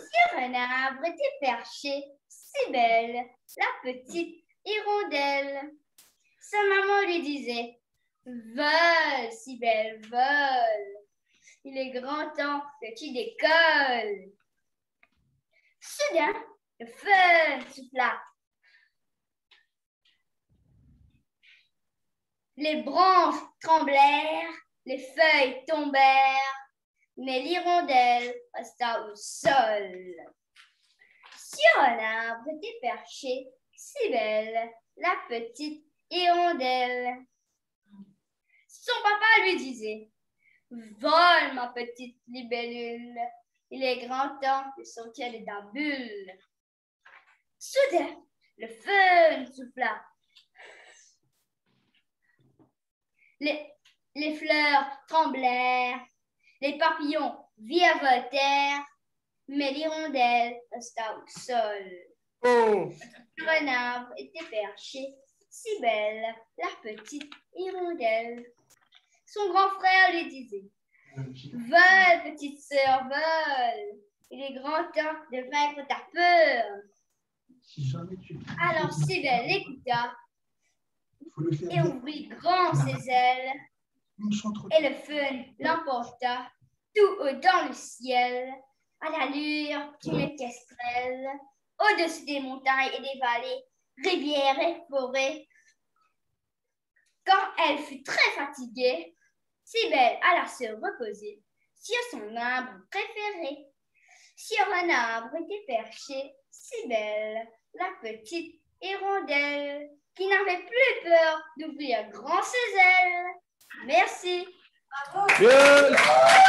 Sur un arbre était perchée Cybèle, la petite hirondelle. Sa maman lui disait: vole, Cybèle, vole. Il est grand temps que tu décolles. Soudain, le feu souffla. Les branches tremblèrent, les feuilles tombèrent, mais l'hirondelle resta au sol. Sur un arbre était perchée Cybèle, la petite hirondelle. Son papa lui disait: vole, ma petite libellule, il est grand temps de sortir de ta bulle. Soudain, le feu souffla. Les fleurs tremblèrent, les papillons virevoltèrent, mais l'hirondelle resta au sol. Sur un arbre était perchée Cybèle, la petite hirondelle. Son grand frère lui disait: vole, petite sœur, vole. Il est grand temps de vaincre ta peur. Alors Cybèle l'écouta et ouvrit grand ses ailes. Et le feu l'emporta tout haut dans le ciel, à l'allure d'une équestrelle, au-dessus des montagnes et des vallées, rivières et forêts. Quand elle fut très fatiguée, Cybèle alla se reposer sur son arbre préféré. Sur un arbre était perchée Cybèle, la petite hirondelle, qui n'avait plus peur d'ouvrir grand ses ailes. Merci. Bravo.